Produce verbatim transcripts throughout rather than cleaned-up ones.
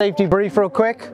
Safety brief real quick.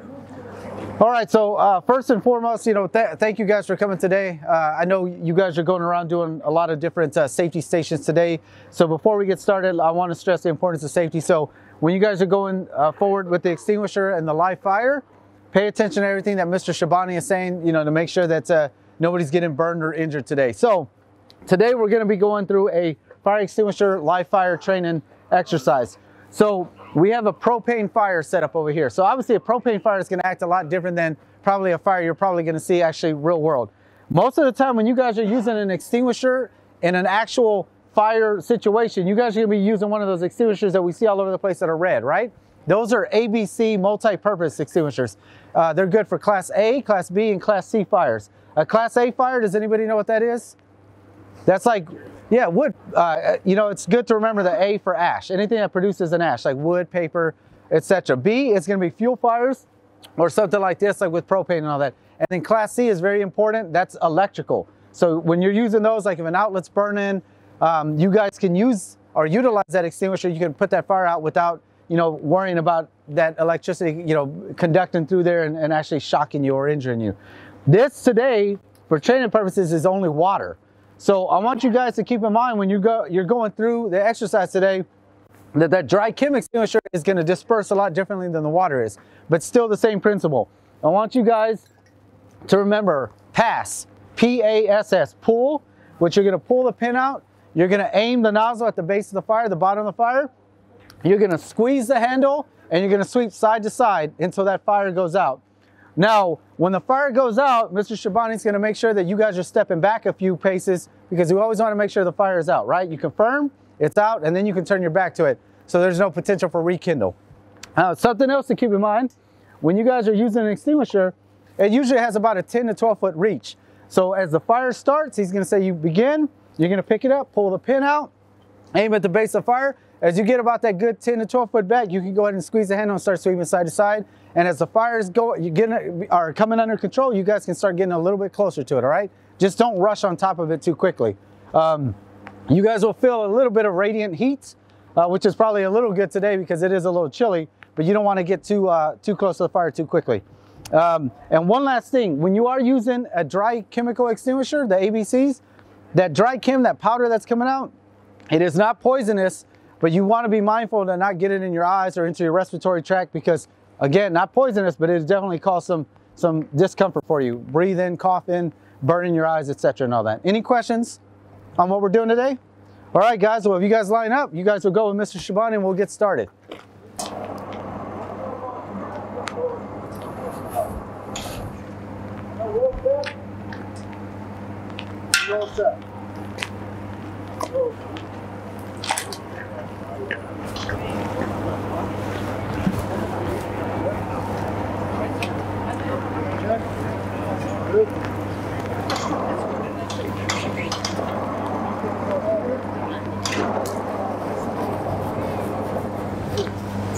All right, so uh, first and foremost, you know, th thank you guys for coming today. Uh, I know you guys are going around doing a lot of different uh, safety stations today. So before we get started, I want to stress the importance of safety. So when you guys are going uh, forward with the extinguisher and the live fire, pay attention to everything that Mister Shabani is saying, you know, to make sure that uh, nobody's getting burned or injured today. So today we're going to be going through a fire extinguisher live fire training exercise. So we have a propane fire set up over here. So obviously a propane fire is going to act a lot different than probably a fire you're probably going to see actually real world. Most of the time when you guys are using an extinguisher in an actual fire situation, you guys are going to be using one of those extinguishers that we see all over the place that are red, right? Those are A B C multi-purpose extinguishers. Uh, they're good for Class A, Class B, and Class C fires. A Class A fire, does anybody know what that is? That's like, yeah, wood. Uh, you know, it's good to remember the A for ash. Anything that produces an ash, like wood, paper, et cetera. B is going to be fuel fires or something like this, like with propane and all that. And then Class C is very important. That's electrical. So when you're using those, like if an outlet's burning, um, you guys can use or utilize that extinguisher. You can put that fire out without, you know, worrying about that electricity, you know, conducting through there and, and actually shocking you or injuring you. This today, for training purposes, is only water. So I want you guys to keep in mind when you go, you're going through the exercise today, that that dry chem extinguisher is going to disperse a lot differently than the water is, but still the same principle. I want you guys to remember pass, P A S S, pull, which you're going to pull the pin out. You're going to aim the nozzle at the base of the fire, the bottom of the fire. You're going to squeeze the handle and you're going to sweep side to side until that fire goes out. Now, when the fire goes out, Mister Shabani is going to make sure that you guys are stepping back a few paces because we always want to make sure the fire is out, right? You confirm it's out and then you can turn your back to it. So there's no potential for rekindle. Uh, something else to keep in mind, when you guys are using an extinguisher, it usually has about a ten to twelve foot reach. So as the fire starts, he's going to say you begin, you're going to pick it up, pull the pin out, aim at the base of the fire. As you get about that good ten to twelve foot back, you can go ahead and squeeze the handle and start sweeping side to side. And as the fires go, you get are coming under control, you guys can start getting a little bit closer to it, all right? Just don't rush on top of it too quickly. Um, you guys will feel a little bit of radiant heat, uh, which is probably a little good today because it is a little chilly, but you don't want to get too, uh, too close to the fire too quickly. Um, and one last thing, when you are using a dry chemical extinguisher, the A B Cs, that dry chem, that powder that's coming out, it is not poisonous, but you want to be mindful to not get it in your eyes or into your respiratory tract because, again, not poisonous, but it definitely cause some, some discomfort for you. Breathe in, cough in, burn in your eyes, et cetera and all that. Any questions on what we're doing today? All right, guys, well, if you guys line up, you guys will go with Mister Shabani and we'll get started.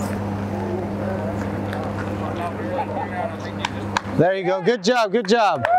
There you go. Good job. Good job.